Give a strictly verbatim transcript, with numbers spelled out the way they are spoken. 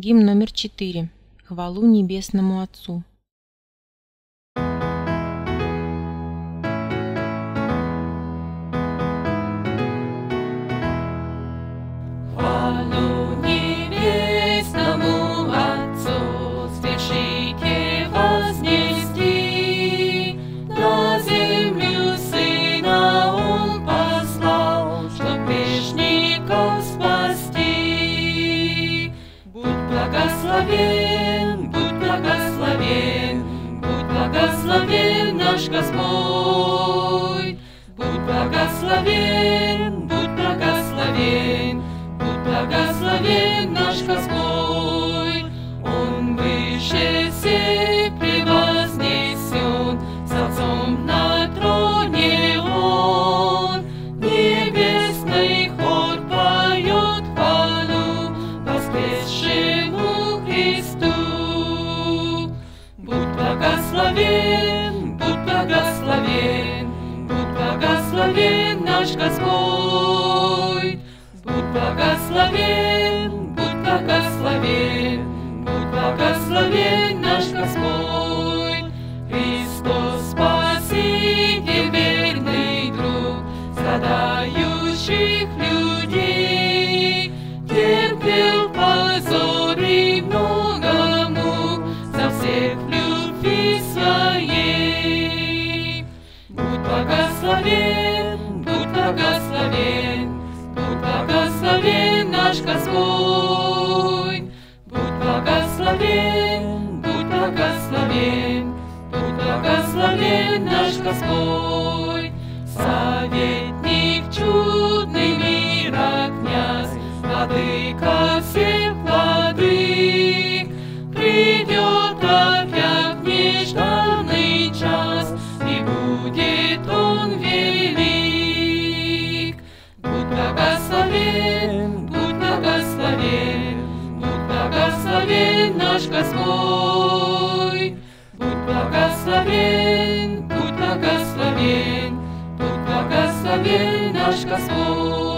Гимн номер четыре. Хвалу Небесному Отцу. Хвалу Небесному Отцу, спешите вознести, на землю Сына Он послал, чтоб грешников спасти. Будь благословен, будь благословен, будь благословен наш Господь. Будь благословен, будь благословен, будь благословен наш Господь. Он выше всех превознесен, с Отцом на троне Он. Небесный хор поет хвалу воскресшему Христу. Будь благословен, будь благословен, будь благословен наш Господь. Будь благословен, будь благословен, будь благословен наш Господь. Христос Спаситель, верный друг страдающих людей, терпел позор и много мук за всех в любви своей. Будь благословен, будь благословен, будь благословен наш Господь. Будь благословен, будь благословен, будь благословен наш Господь. Советник чудный мира князь, владыка всех владык, придет опять нежданный час, и будет Он велик. Будь благословен, будь благословен, будь благословен наш Господь. Будь благословен, будь благословен, будь благословен наш Господь.